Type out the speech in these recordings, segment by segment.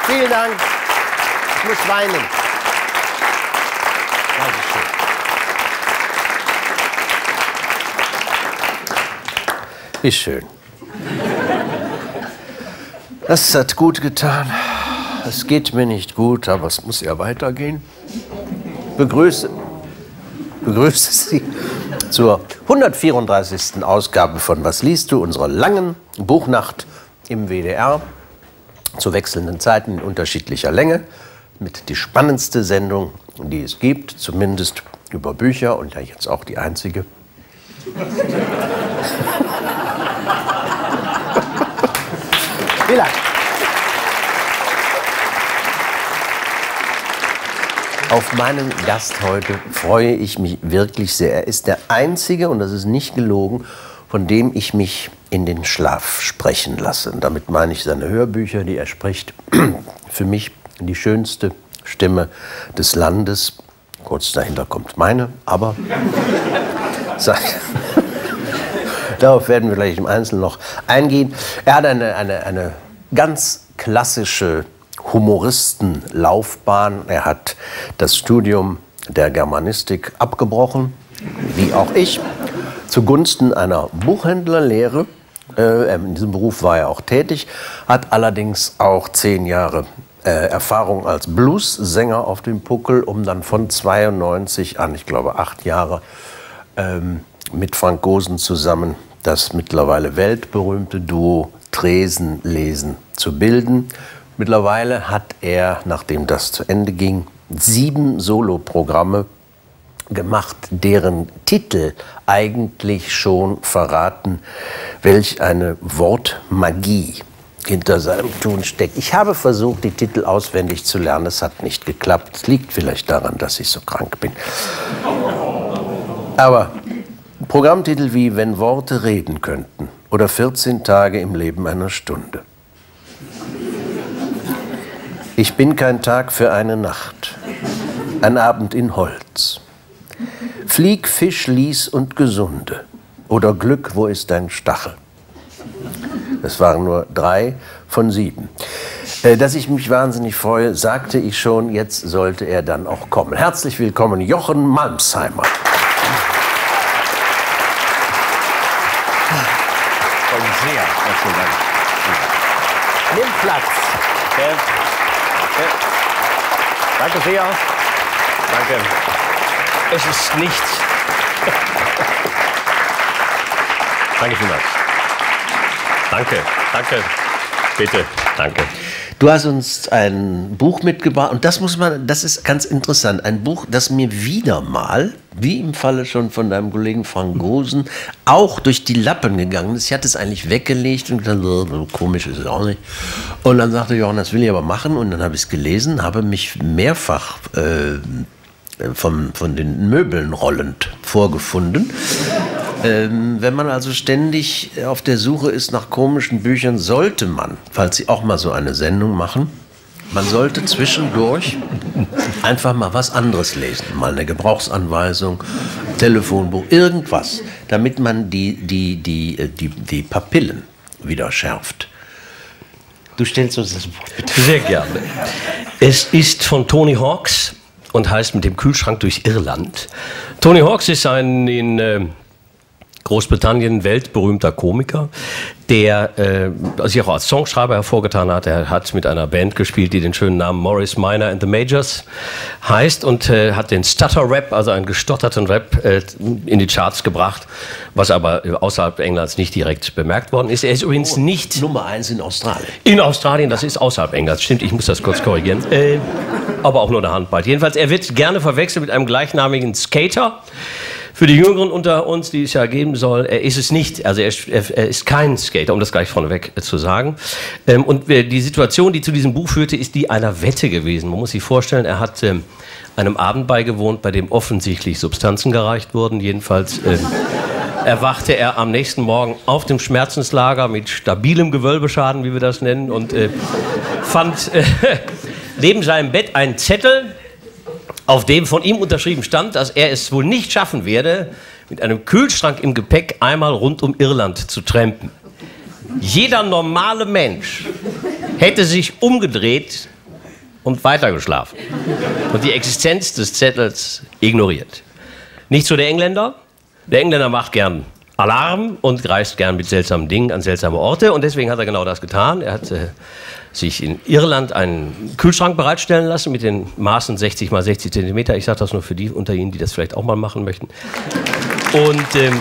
Vielen Dank. Ich muss weinen. Dankeschön. Wie schön. Das hat gut getan. Es geht mir nicht gut, aber es muss ja weitergehen. Begrüße Sie zur 134. Ausgabe von Was liest du? Unserer langen Buchnacht im WDR. Zu wechselnden Zeiten in unterschiedlicher Länge. Mit die spannendste Sendung, die es gibt, zumindest über Bücher und ja jetzt auch die einzige. Vielen Dank. Auf meinen Gast heute freue ich mich wirklich sehr. Er ist der Einzige, und das ist nicht gelogen, von dem ich mich in den Schlaf sprechen lasse. Und damit meine ich seine Hörbücher, die er spricht. Für mich die schönste Stimme des Landes. Kurz dahinter kommt meine, aber darauf werden wir gleich im Einzelnen noch eingehen. Er hat eine ganz klassische Humoristenlaufbahn. Er hat das Studium der Germanistik abgebrochen, wie auch ich, zugunsten einer Buchhändlerlehre. In diesem Beruf war er auch tätig, hat allerdings auch 10 Jahre Erfahrung als Blues-Sänger auf dem Puckel, um dann von 92 an, ich glaube 8 Jahre, mit Frank Gosen zusammen das mittlerweile weltberühmte Duo Tresen lesen zu bilden. Mittlerweile hat er, nachdem das zu Ende ging, 7 Soloprogramme gemacht, deren Titel eigentlich schon verraten, welch eine Wortmagie hinter seinem Tun steckt. Ich habe versucht, die Titel auswendig zu lernen. Es hat nicht geklappt. Es liegt vielleicht daran, dass ich so krank bin. Aber Programmtitel wie Wenn Worte reden könnten oder 14 Tage im Leben einer Stunde. Ich bin kein Tag für eine Nacht. Ein Abend in Holz. Flieg, Fisch, Lies und Gesunde. Oder Glück, wo ist dein Stachel? Das waren nur 3 von 7. Dass ich mich wahnsinnig freue, sagte ich schon, jetzt sollte er dann auch kommen. Herzlich willkommen, Jochen Malmsheimer. Sehr, herzlichen Dank. Nimm Platz. Danke sehr. Danke. Es ist nichts. Danke vielmals. Danke, danke, bitte, danke. Du hast uns ein Buch mitgebracht und das ist ganz interessant. Ein Buch, das mir wieder mal, wie im Falle schon von deinem Kollegen Frank Gosen, auch durch die Lappen gegangen ist. Ich hatte es eigentlich weggelegt und gedacht, so komisch ist es auch nicht. Und dann sagte Jochen, das will ich aber machen. Und dann habe ich es gelesen, habe mich mehrfach von den Möbeln rollend vorgefunden. Wenn man also ständig auf der Suche ist nach komischen Büchern, sollte man, falls Sie auch mal so eine Sendung machen, man sollte zwischendurch einfach mal was anderes lesen. Mal eine Gebrauchsanweisung, Telefonbuch, irgendwas, damit man die Papillen wieder schärft. Du stellst uns das Buch bitte. Sehr gerne. Es ist von Tony Hawks und heißt Mit dem Kühlschrank durch Irland. Tony Hawks ist ein in Großbritannien weltberühmter Komiker, der sich auch als Songschreiber hervorgetan hat. Er hat mit einer Band gespielt, die den schönen Namen Morris Minor and the Majors heißt und hat den Stutter-Rap, also einen gestotterten Rap, in die Charts gebracht, was aber außerhalb Englands nicht direkt bemerkt worden ist. Er ist übrigens nicht... Nummer 1 in Australien. In Australien, das ist außerhalb Englands, stimmt, ich muss das kurz korrigieren. Aber auch nur der Handball. Jedenfalls, er wird gerne verwechselt mit einem gleichnamigen Skater. Für die Jüngeren unter uns, die es ja geben soll, er ist es nicht. Also er ist kein Skater, um das gleich vorneweg zu sagen. Und die Situation, die zu diesem Buch führte, ist die einer Wette gewesen. Man muss sich vorstellen, er hat einem Abend beigewohnt, bei dem offensichtlich Substanzen gereicht wurden. Jedenfalls erwachte er am nächsten Morgen auf dem Schmerzenslager mit stabilem Gewölbeschaden, wie wir das nennen, und fand neben seinem Bett einen Zettel, auf dem von ihm unterschrieben stand, dass er es wohl nicht schaffen werde, mit einem Kühlschrank im Gepäck einmal rund um Irland zu trampen. Jeder normale Mensch hätte sich umgedreht und weitergeschlafen. Und die Existenz des Zettels ignoriert. Nicht so der Engländer. Der Engländer macht gern Alarm und reist gern mit seltsamen Dingen an seltsame Orte. Und deswegen hat er genau das getan. Er hat sich in Irland einen Kühlschrank bereitstellen lassen mit den Maßen 60 mal 60 Zentimeter. Ich sage das nur für die unter Ihnen, die das vielleicht auch mal machen möchten. Und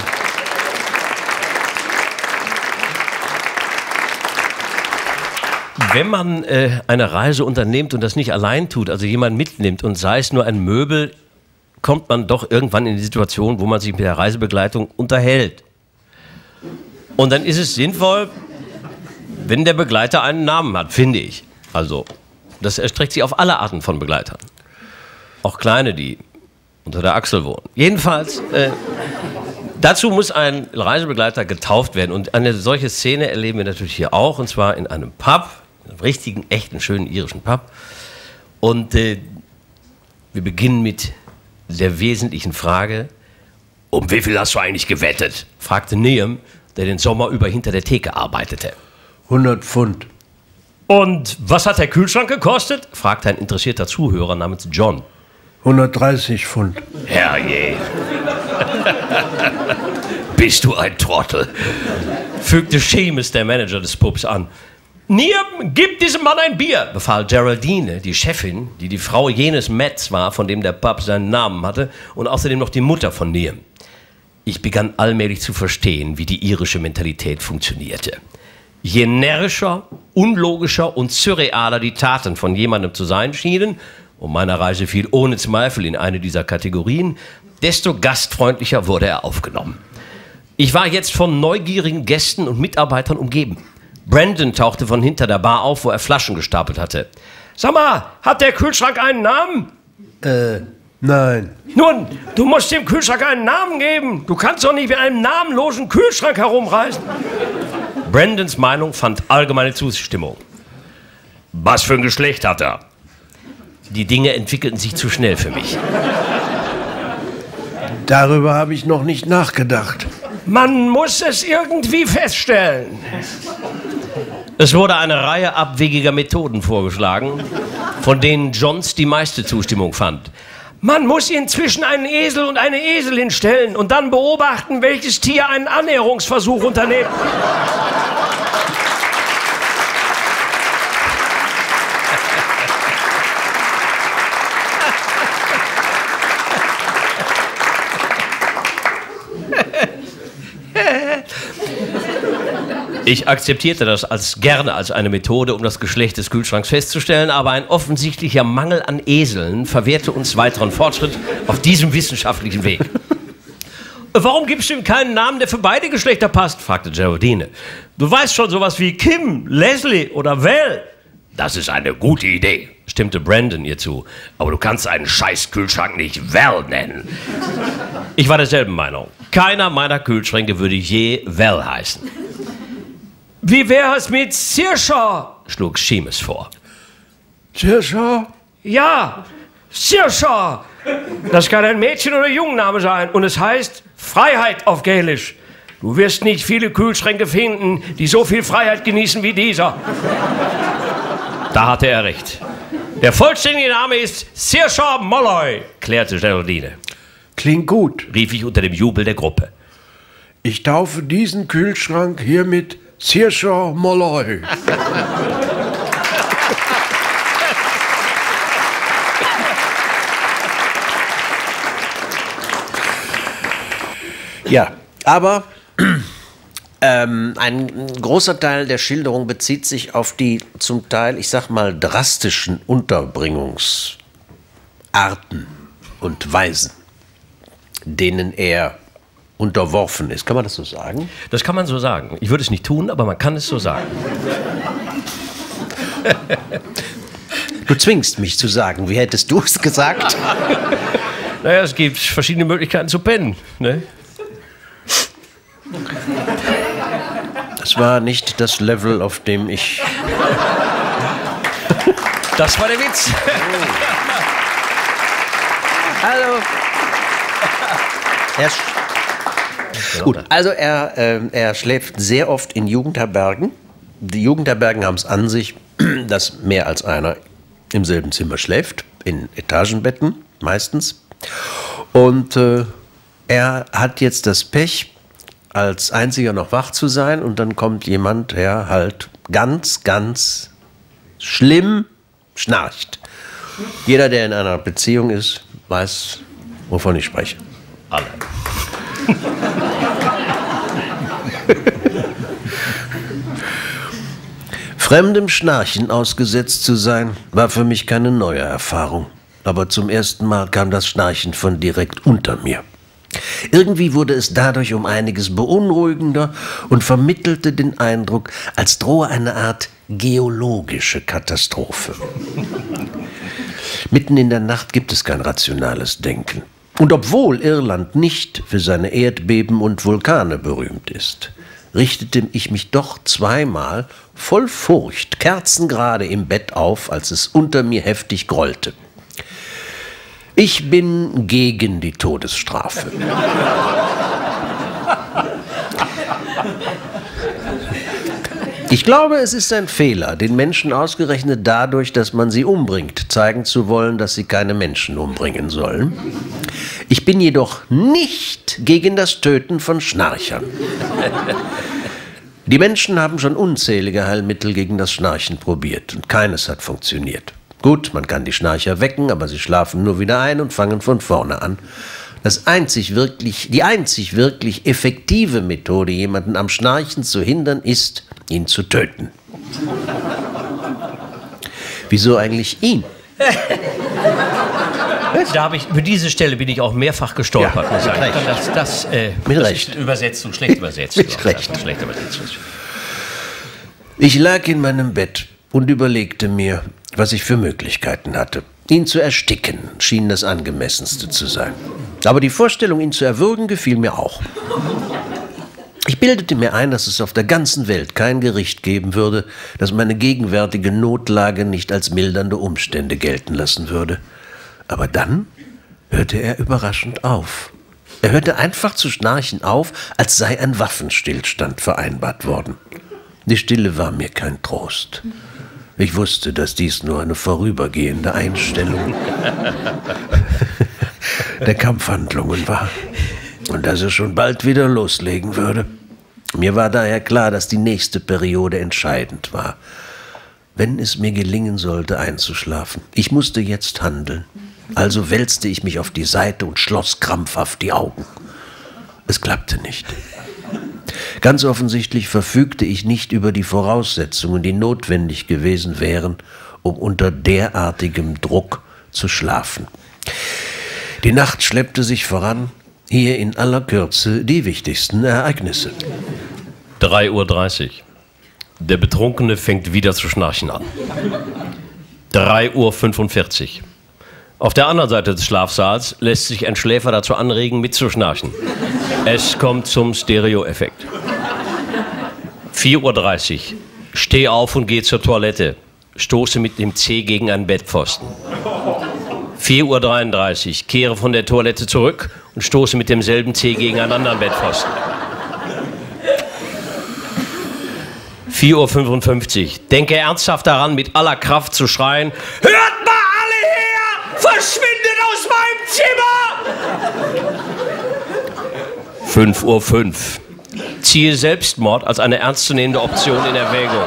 wenn man eine Reise unternimmt und das nicht allein tut, also jemand mitnimmt und sei es nur ein Möbel, kommt man doch irgendwann in die Situation, wo man sich mit der Reisebegleitung unterhält. Und dann ist es sinnvoll, wenn der Begleiter einen Namen hat, finde ich. Also, das erstreckt sich auf alle Arten von Begleitern. Auch kleine, die unter der Achsel wohnen. Jedenfalls, dazu muss ein Reisebegleiter getauft werden. Und eine solche Szene erleben wir natürlich hier auch, und zwar in einem Pub, einem richtigen, echten, schönen irischen Pub. Und wir beginnen mit der wesentlichen Frage: Um wie viel hast du eigentlich gewettet? Fragte Niam, der den Sommer über hinter der Theke arbeitete. 100 Pfund. Und was hat der Kühlschrank gekostet? Fragte ein interessierter Zuhörer namens John. 130 Pfund. Herrje. Bist du ein Trottel? Fügte Seamus, der Manager des Pubs, an. Niam, gib diesem Mann ein Bier, befahl Geraldine, die Chefin, die die Frau jenes Metz war, von dem der Pub seinen Namen hatte, und außerdem noch die Mutter von Niam. Ich begann allmählich zu verstehen, wie die irische Mentalität funktionierte. Je närrischer, unlogischer und surrealer die Taten von jemandem zu sein schienen, und meine Reise fiel ohne Zweifel in eine dieser Kategorien, desto gastfreundlicher wurde er aufgenommen. Ich war jetzt von neugierigen Gästen und Mitarbeitern umgeben. Brandon tauchte von hinter der Bar auf, wo er Flaschen gestapelt hatte. Sag mal, hat der Kühlschrank einen Namen? Nein. Nun, du musst dem Kühlschrank einen Namen geben. Du kannst doch nicht mit einem namenlosen Kühlschrank herumreisen. Brandons Meinung fand allgemeine Zustimmung. Was für ein Geschlecht hat er? Die Dinge entwickelten sich zu schnell für mich. Darüber habe ich noch nicht nachgedacht. Man muss es irgendwie feststellen. Es wurde eine Reihe abwegiger Methoden vorgeschlagen, von denen Johns die meiste Zustimmung fand. Man muss ihn zwischen einen Esel und eine Eselin stellen und dann beobachten, welches Tier einen Annäherungsversuch unternimmt. Ich akzeptierte das gerne als eine Methode, um das Geschlecht des Kühlschranks festzustellen, aber ein offensichtlicher Mangel an Eseln verwehrte uns weiteren Fortschritt auf diesem wissenschaftlichen Weg. Warum gibst du ihm keinen Namen, der für beide Geschlechter passt? Fragte Geraldine. Du weißt schon, sowas wie Kim, Leslie oder Val. Das ist eine gute Idee, stimmte Brandon ihr zu. Aber du kannst einen Scheiß-Kühlschrank nicht Val nennen. Ich war derselben Meinung. Keiner meiner Kühlschränke würde je Val heißen. Wie wäre es mit Saoirse? Schlug Seamus vor. Saoirse? Ja, Saoirse. Das kann ein Mädchen- oder Jungenname sein. Und es heißt Freiheit auf Gälisch. Du wirst nicht viele Kühlschränke finden, die so viel Freiheit genießen wie dieser. Da hatte er recht. Der vollständige Name ist Saoirse Molloy, klärte Geraldine. Klingt gut, rief ich unter dem Jubel der Gruppe. Ich taufe diesen Kühlschrank hiermit Saoirse Molloy. Ja, aber ein großer Teil der Schilderung bezieht sich auf die zum Teil, ich sag mal, drastischen Unterbringungsarten und Weisen, denen er unterworfen ist. Kann man das so sagen? Das kann man so sagen. Ich würde es nicht tun, aber man kann es so sagen. Du zwingst mich zu sagen. Wie hättest du es gesagt? Naja, es gibt verschiedene Möglichkeiten zu pennen. Ne? Das war nicht das Level, auf dem ich... Das war der Witz. Hallo. Gut, also er schläft sehr oft in Jugendherbergen. Die Jugendherbergen haben es an sich, dass mehr als einer im selben Zimmer schläft, in Etagenbetten meistens. Und er hat jetzt das Pech, als einziger noch wach zu sein, und dann kommt jemand, der halt ganz, ganz schlimm schnarcht. Jeder, der in einer Beziehung ist, weiß, wovon ich spreche. Alle. Fremdem Schnarchen ausgesetzt zu sein, war für mich keine neue Erfahrung. Aber zum ersten Mal kam das Schnarchen von direkt unter mir. Irgendwie wurde es dadurch um einiges beunruhigender und vermittelte den Eindruck, als drohe eine Art geologische Katastrophe. Mitten in der Nacht gibt es kein rationales Denken. Und obwohl Irland nicht für seine Erdbeben und Vulkane berühmt ist, richtete ich mich doch zweimal voll Furcht kerzengerade im Bett auf, als es unter mir heftig grollte. Ich bin gegen die Todesstrafe. Ich glaube, es ist ein Fehler, den Menschen ausgerechnet dadurch, dass man sie umbringt, zeigen zu wollen, dass sie keine Menschen umbringen sollen. Ich bin jedoch nicht gegen das Töten von Schnarchern. Die Menschen haben schon unzählige Heilmittel gegen das Schnarchen probiert und keines hat funktioniert. Gut, man kann die Schnarcher wecken, aber sie schlafen nur wieder ein und fangen von vorne an. Die einzig wirklich effektive Methode, jemanden am Schnarchen zu hindern, ist, ihn zu töten. Wieso eigentlich ihn? Über diese Stelle bin ich auch mehrfach gestolpert. Ja, mit Recht. Das ist Übersetzung, schlecht übersetzt. Mit Recht. Schlecht übersetzt. Ich lag in meinem Bett und überlegte mir, was ich für Möglichkeiten hatte. Ihn zu ersticken schien das Angemessenste zu sein. Aber die Vorstellung, ihn zu erwürgen, gefiel mir auch. Ich bildete mir ein, dass es auf der ganzen Welt kein Gericht geben würde, das meine gegenwärtige Notlage nicht als mildernde Umstände gelten lassen würde. Aber dann hörte er überraschend auf. Er hörte einfach zu schnarchen auf, als sei ein Waffenstillstand vereinbart worden. Die Stille war mir kein Trost. Ich wusste, dass dies nur eine vorübergehende Einstellung der Kampfhandlungen war und dass er schon bald wieder loslegen würde. Mir war daher klar, dass die nächste Periode entscheidend war. Wenn es mir gelingen sollte, einzuschlafen, ich musste jetzt handeln. Also wälzte ich mich auf die Seite und schloss krampfhaft die Augen. Es klappte nicht. Ganz offensichtlich verfügte ich nicht über die Voraussetzungen, die notwendig gewesen wären, um unter derartigem Druck zu schlafen. Die Nacht schleppte sich voran, hier in aller Kürze die wichtigsten Ereignisse. 3:30 Uhr. Der Betrunkene fängt wieder zu schnarchen an. 3:45 Uhr. Auf der anderen Seite des Schlafsaals lässt sich ein Schläfer dazu anregen, mitzuschnarchen. Es kommt zum Stereo-Effekt. 4:30 Uhr. Steh auf und geh zur Toilette. Stoße mit dem Zeh gegen einen Bettpfosten. 4:33 Uhr. Kehre von der Toilette zurück und stoße mit demselben Zeh gegen einen anderen Bettpfosten. 4:55 Uhr. Denke ernsthaft daran, mit aller Kraft zu schreien: Hört mal alle her! Verschwindet aus meinem Zimmer! 5:05 Uhr. Ziehe Selbstmord als eine ernstzunehmende Option in Erwägung.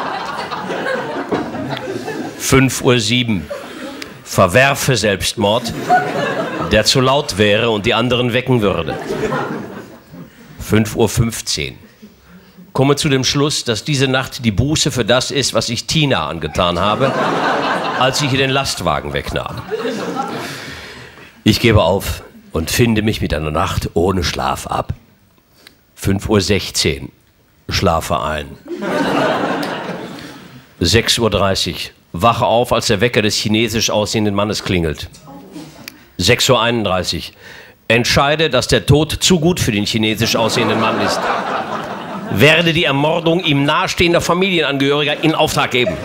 5:07 Uhr. Verwerfe Selbstmord, der zu laut wäre und die anderen wecken würde. 5:15 Uhr. Komme zu dem Schluss, dass diese Nacht die Buße für das ist, was ich Tina angetan habe, als ich ihr den Lastwagen wegnahm. Ich gebe auf und finde mich mit einer Nacht ohne Schlaf ab. 5:16 Uhr. Schlafe ein. 6:30 Uhr. Wache auf, als der Wecker des chinesisch aussehenden Mannes klingelt. 6:31 Uhr. Entscheide, dass der Tod zu gut für den chinesisch aussehenden Mann ist. Werde die Ermordung ihm nahestehender Familienangehöriger in Auftrag geben.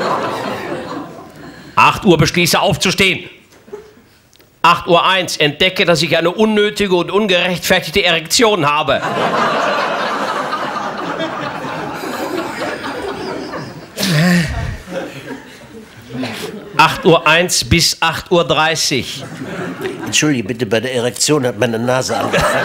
8 Uhr beschließe aufzustehen. 8:01 Uhr. Entdecke, dass ich eine unnötige und ungerechtfertigte Erektion habe. 8:01 bis 8:30 Uhr. Entschuldige bitte, bei der Erektion hat meine Nase angefangen.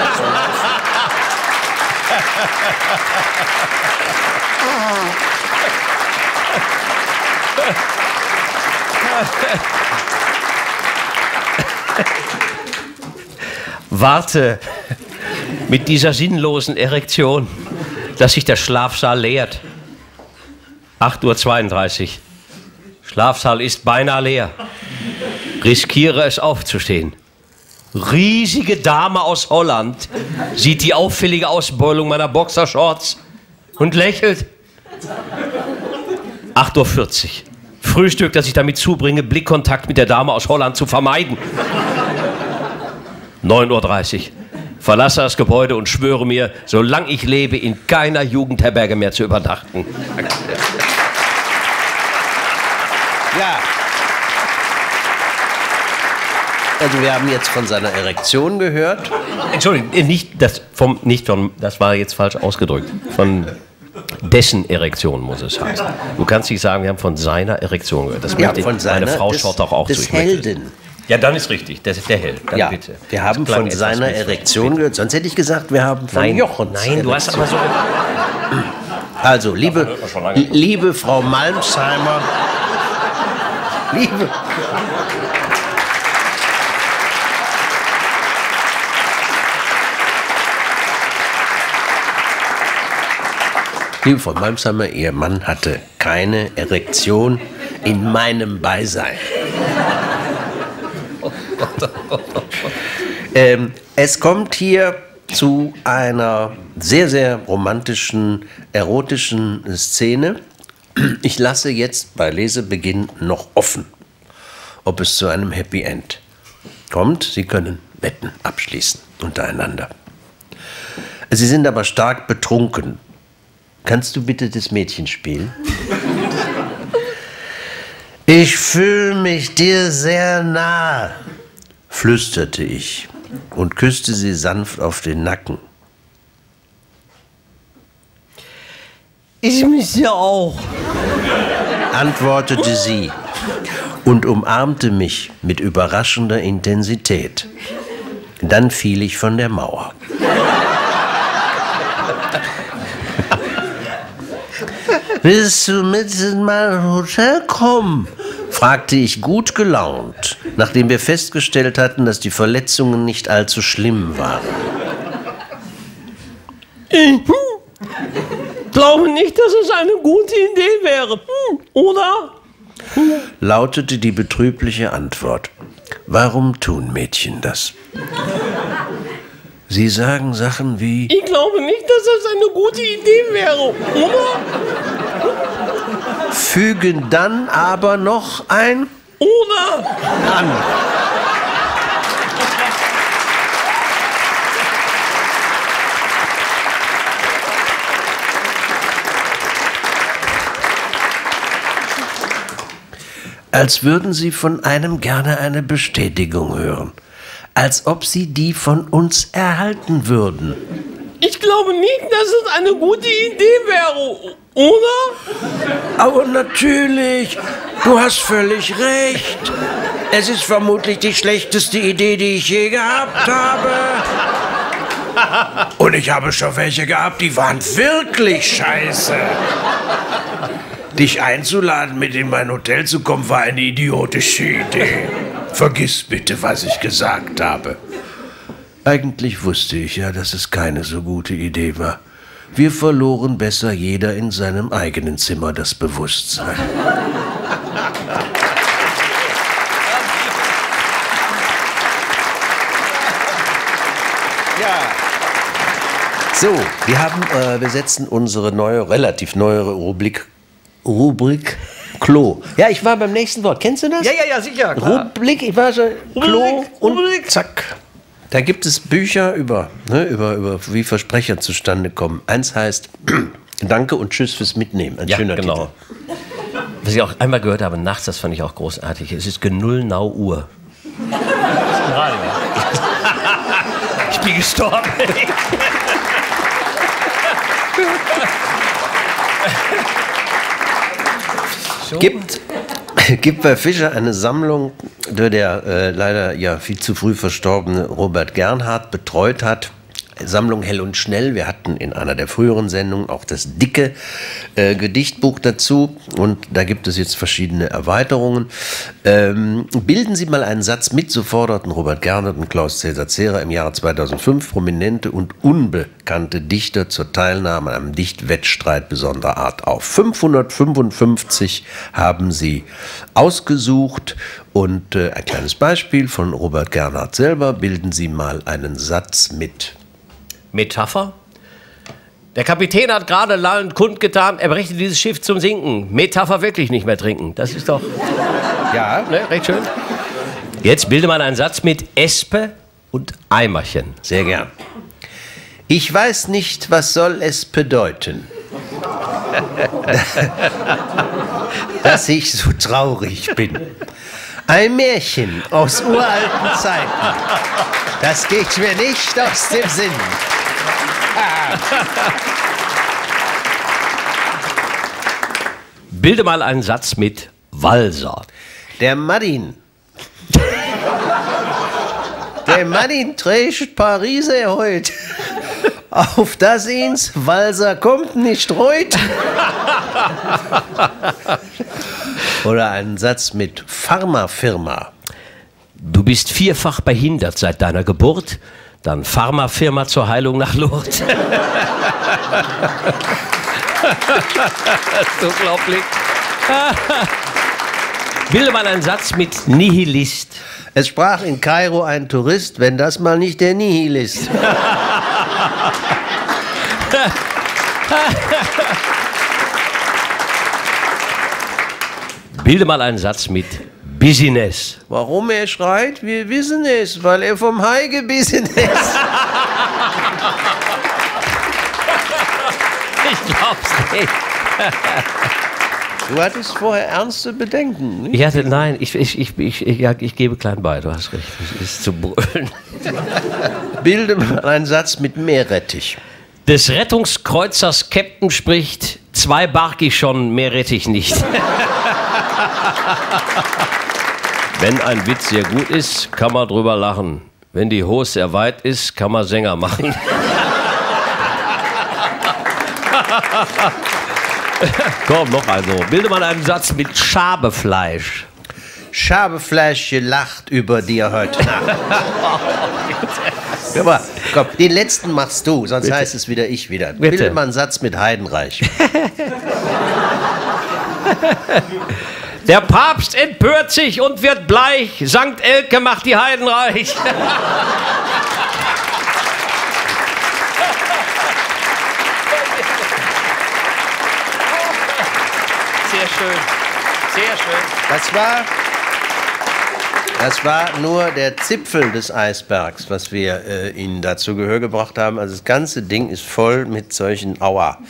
Warte mit dieser sinnlosen Erektion, dass sich der Schlafsaal leert. 8:32 Uhr. Schlafsaal ist beinahe leer. Riskiere es aufzustehen. Riesige Dame aus Holland sieht die auffällige Ausbeulung meiner Boxershorts und lächelt. 8:40 Uhr. Frühstück, das ich damit zubringe, Blickkontakt mit der Dame aus Holland zu vermeiden. 9:30 Uhr. Verlasse das Gebäude und schwöre mir, solange ich lebe, in keiner Jugendherberge mehr zu übernachten. Ja. Also wir haben jetzt von seiner Erektion gehört. Entschuldigung, das war jetzt falsch ausgedrückt. Von dessen Erektion muss es heißen. Du kannst nicht sagen, wir haben von seiner Erektion gehört. Das Ja, von seiner, meine Frau schaut doch auch des zu. Helden. Ja, dann ist richtig. Der Held. Dann Ja, bitte. wir haben Das klang von etwas seiner missverständlich. Erektion gehört. Sonst hätte ich gesagt, wir haben von Jochens Nein, du hast aber so... Also, liebe Frau Malmsheimer, liebe Frau Malmsheimer, Ihr Mann hatte keine Erektion in meinem Beisein. Es kommt hier zu einer sehr, sehr romantischen, erotischen Szene. Ich lasse jetzt bei Lesebeginn noch offen, ob es zu einem Happy End kommt. Sie können Wetten abschließen untereinander. Sie sind aber stark betrunken. Kannst du bitte das Mädchen spielen? Ich fühle mich dir sehr nah, flüsterte ich und küsste sie sanft auf den Nacken. Ich mich ja auch, Antwortete sie und umarmte mich mit überraschender Intensität. Dann fiel ich von der Mauer. Willst du mit in mein Hotel kommen? Fragte ich gut gelaunt, nachdem wir festgestellt hatten, dass die Verletzungen nicht allzu schlimm waren. glaube nicht, dass es eine gute Idee wäre, oder? Lautete die betrübliche Antwort. Warum tun Mädchen das? Sie sagen Sachen wie... Ich glaube nicht, dass das eine gute Idee wäre, oder? Fügen dann aber noch ein... Oder? an. Als würden Sie von einem gerne eine Bestätigung hören. Als ob Sie die von uns erhalten würden. Ich glaube nicht, dass es eine gute Idee wäre, oder? Aber natürlich, du hast völlig recht. Es ist vermutlich die schlechteste Idee, die ich je gehabt habe. Und ich habe schon welche gehabt, die waren wirklich scheiße. Dich einzuladen, mit in mein Hotel zu kommen, war eine idiotische Idee. Vergiss bitte, was ich gesagt habe. Eigentlich wusste ich ja, dass es keine so gute Idee war. Wir verloren besser jeder in seinem eigenen Zimmer das Bewusstsein. Ja. So, wir setzen unsere relativ neuere Rubrik Klo. Ja, ich war beim nächsten Wort. Kennst du das? Ja, sicher. Klar. Rubrik, ich war schon Klo und Rubrik. zack. Da gibt es Bücher über wie Versprecher zustande kommen. Eins heißt Danke und Tschüss fürs Mitnehmen. Ein schöner Titel. Was ich auch einmal gehört habe nachts, das fand ich auch großartig. Es ist Genullnau Uhr. Ich bin gestorben. gibt bei Fischer eine Sammlung, die der leider ja viel zu früh verstorbene Robert Gernhardt betreut hat. Sammlung Hell und Schnell. Wir hatten in einer der früheren Sendungen auch das dicke Gedichtbuch dazu und da gibt es jetzt verschiedene Erweiterungen. Bilden Sie mal einen Satz mit, so forderten Robert Gernhardt und Klaus Cäsar Zehrer im Jahre 2005 prominente und unbekannte Dichter zur Teilnahme an einem Dichtwettstreit besonderer Art auf. 555 haben sie ausgesucht und ein kleines Beispiel von Robert Gernhardt selber. Bilden Sie mal einen Satz mit. Metapher? Der Kapitän hat gerade lallend kundgetan, er brächte dieses Schiff zum Sinken. Metapher wirklich nicht mehr trinken. Das ist doch... Ja, ne, recht schön. Jetzt bilde mal einen Satz mit Espe und Eimerchen. Sehr gern. Ich weiß nicht, was soll es bedeuten, dass ich so traurig bin. Ein Märchen aus uralten Zeiten. Das geht mir nicht aus dem Sinn. Bilde mal einen Satz mit Walser. Der Martin trägt Pariser heut. Auf das ins Walser kommt nicht reut. Oder einen Satz mit Pharmafirma. Du bist vierfach behindert seit deiner Geburt. Dann Pharmafirma zur Heilung nach Lourdes. Das ist unglaublich. Bilde mal einen Satz mit Nihilist. Es sprach in Kairo ein Tourist, wenn das mal nicht der Nihilist. Bilde mal einen Satz mit Business. Warum er schreit? Wir wissen es, weil er vom Hai gebissen ist. Ich glaub's nicht. Du hattest vorher ernste Bedenken, nicht? Ich hatte, nein, ich gebe klein bei, du hast recht, es ist zu brüllen. Bilde mal einen Satz mit Meerrettich. Des Rettungskreuzers Captain spricht, 2 barg ich schon, mehr rette ich nicht. Wenn ein Witz sehr gut ist, kann man drüber lachen. Wenn die Hose sehr weit ist, kann man Sänger machen. Komm, noch also. Bilde mal einen Satz mit Schabefleisch. Schabefleisch lacht über dir heute Nacht. Aber, komm, den letzten machst du, sonst heißt es wieder ich wieder. Bitte. Bilde mal einen Satz mit Heidenreich. Der Papst empört sich und wird bleich. Sankt Elke macht die Heiden reich. Sehr schön. Sehr schön. Das war nur der Zipfel des Eisbergs, was wir Ihnen da zu Gehör gebracht haben. Also das ganze Ding ist voll mit solchen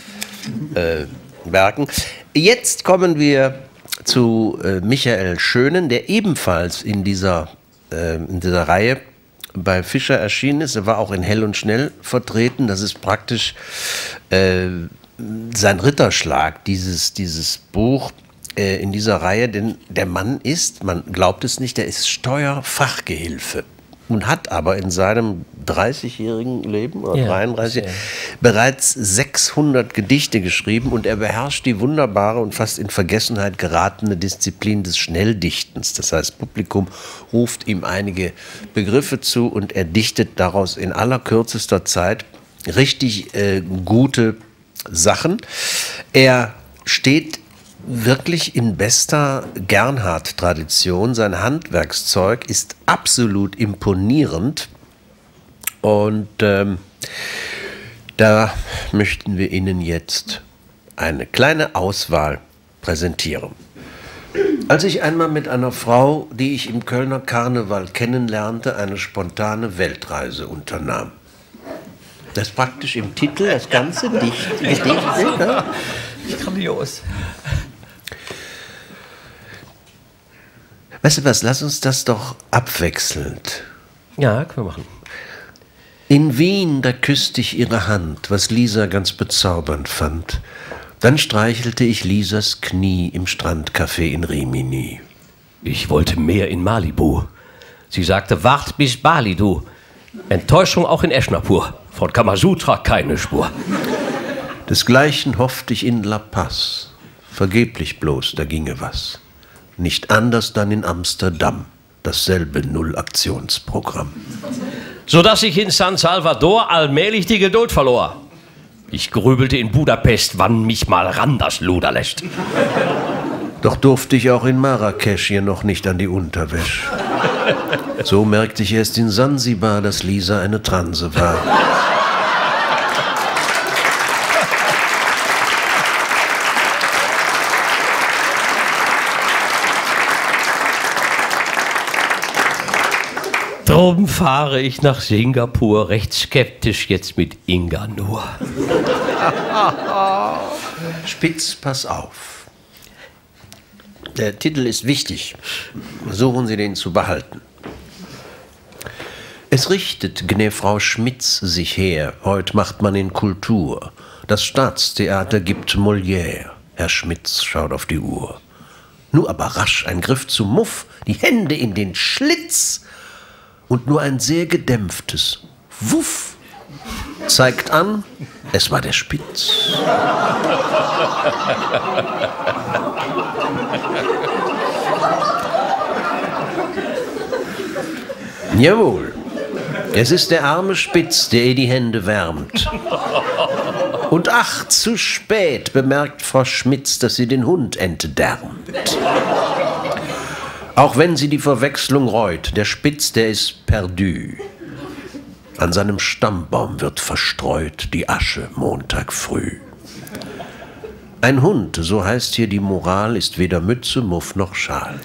Werken. Jetzt kommen wir zu Michael Schönen, der ebenfalls in dieser Reihe bei Fischer erschienen ist. Er war auch in Hell und Schnell vertreten. Das ist praktisch sein Ritterschlag, dieses Buch in dieser Reihe. Denn der Mann ist, man glaubt es nicht, der ist Steuerfachgehilfe. Und hat aber in seinem 30-jährigen Leben, oder 33, bereits 600 Gedichte geschrieben und er beherrscht die wunderbare und fast in Vergessenheit geratene Disziplin des Schnelldichtens. Das heißt, Publikum ruft ihm einige Begriffe zu und er dichtet daraus in allerkürzester Zeit richtig gute Sachen. Er steht wirklich in bester Gernhardt-Tradition. Sein Handwerkszeug ist absolut imponierend und da möchten wir Ihnen jetzt eine kleine Auswahl präsentieren. Als ich einmal mit einer Frau, die ich im Kölner Karneval kennenlernte, eine spontane Weltreise unternahm. Das ist praktisch im Titel das ganze Gedicht. Ne? Grandios. Weißt du was, lass uns das doch abwechselnd. Ja, können wir machen. In Wien, da küsste ich ihre Hand, was Lisa ganz bezaubernd fand. Dann streichelte ich Lisas Knie im Strandcafé in Rimini. Ich wollte mehr in Malibu. Sie sagte, wart bis Bali, du. Enttäuschung auch in Eschnapur. Von Kamasutra keine Spur. Desgleichen hoffte ich in La Paz. Vergeblich bloß, da ginge was. Nicht anders dann in Amsterdam. Dasselbe Nullaktionsprogramm. Sodass ich in San Salvador allmählich die Geduld verlor. Ich grübelte in Budapest, wann mich mal ran das Luder lässt. Doch durfte ich auch in Marrakesch hier noch nicht an die Unterwäsche. So merkte ich erst in Sansibar, dass Lisa eine Transe war. Drum fahre ich nach Singapur, recht skeptisch jetzt mit Inga nur. Spitz, pass auf. Der Titel ist wichtig. Versuchen Sie den zu behalten. Es richtet, gnä Frau Schmitz, sich her. Heut macht man in Kultur. Das Staatstheater gibt Molière. Herr Schmitz schaut auf die Uhr. Nur aber rasch ein Griff zum Muff, die Hände in den Schlitz. Und nur ein sehr gedämpftes Wuff zeigt an, es war der Spitz. Jawohl, es ist der arme Spitz, der ihr die Hände wärmt. Und ach, zu spät bemerkt Frau Schmitz, dass sie den Hund entdärmt. Auch wenn sie die Verwechslung reut, der Spitz, der ist perdu. An seinem Stammbaum wird verstreut die Asche Montag früh. Ein Hund, so heißt hier die Moral, ist weder Mütze, Muff noch Schal.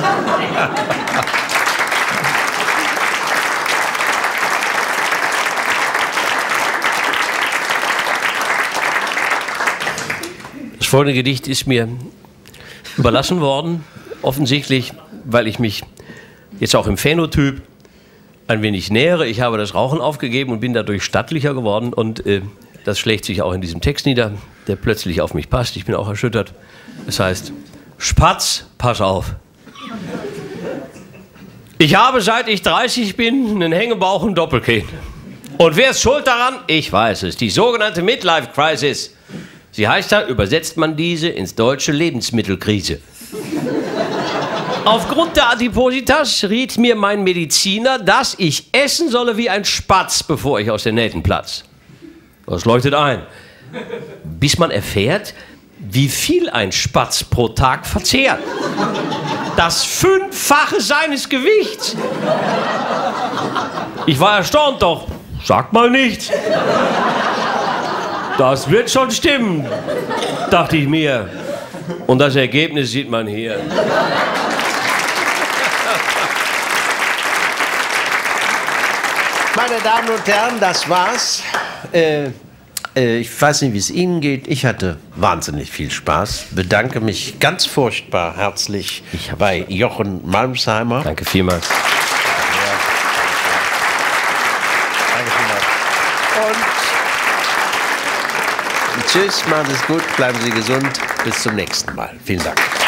Das folgende Gedicht ist mir überlassen worden, offensichtlich, weil ich mich jetzt auch im Phänotyp ein wenig nähere. Ich habe das Rauchen aufgegeben und bin dadurch stattlicher geworden und das schlägt sich auch in diesem Text nieder, der plötzlich auf mich passt. Ich bin auch erschüttert. Es heißt, Spatz, pass auf. Ich habe, seit ich 30 bin, einen Hängebauch und Doppelkinn. Und wer ist schuld daran? Ich weiß es, die sogenannte Midlife-Crisis. Sie heißt da, übersetzt man diese ins deutsche Lebensmittelkrise. Aufgrund der Adipositas riet mir mein Mediziner, dass ich essen solle wie ein Spatz, bevor ich aus den Nähten platz. Das leuchtet ein. Bis man erfährt, wie viel ein Spatz pro Tag verzehrt. Das 5-fache seines Gewichts. Ich war erstaunt, doch sag mal nicht. Das wird schon stimmen, dachte ich mir. Und das Ergebnis sieht man hier. Meine Damen und Herren, das war's. Ich weiß nicht, wie es Ihnen geht. Ich hatte wahnsinnig viel Spaß. Bedanke mich ganz furchtbar herzlich bei Jochen Malmsheimer. Danke vielmals. Danke vielmals. Und tschüss, machen Sie es gut, bleiben Sie gesund. Bis zum nächsten Mal. Vielen Dank.